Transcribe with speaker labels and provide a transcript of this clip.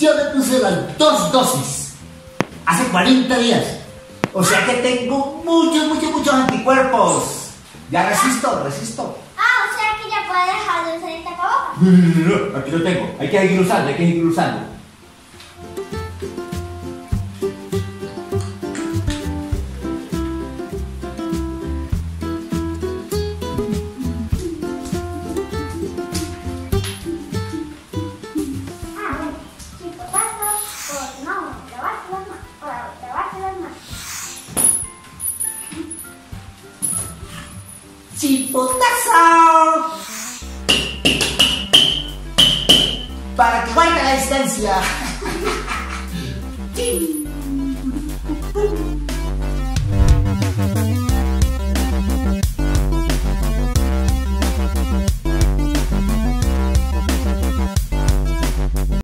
Speaker 1: Yo me puse las 2 dosis hace 40 días. O sea que tengo muchos anticuerpos. Ya resisto.
Speaker 2: Ah, o sea que ya puedo dejar de usar el tapabocas.
Speaker 1: No, aquí lo tengo. Hay que seguir usando. ¡Chipotazo! Para que guarde la distancia.